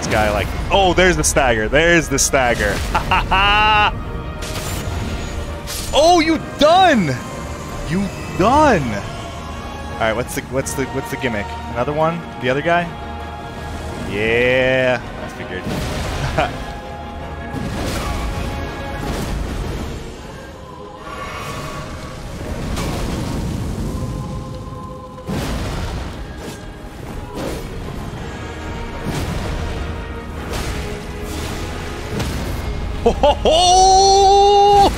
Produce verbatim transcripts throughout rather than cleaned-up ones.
this guy like... Oh, there's the stagger. There's the stagger. Oh, you done! You done! Alright, what's the what's the what's the gimmick? Another one? The other guy? Yeah, I figured. Ho ho ho!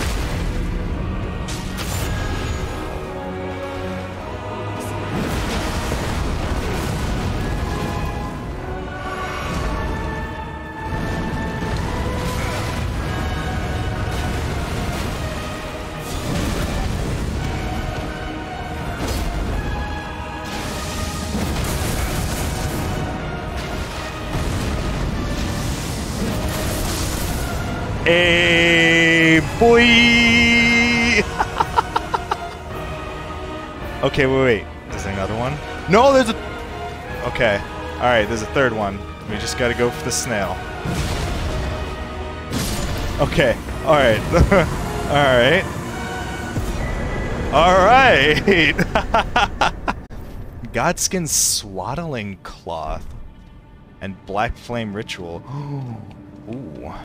Hey, boy! Okay, wait, wait. Is there another one? No, there's a... Okay. Alright, there's a third one. We just gotta go for the snail. Okay. Alright. Alright. Alright! Godskin Swaddling Cloth and Black Flame Ritual. Ooh.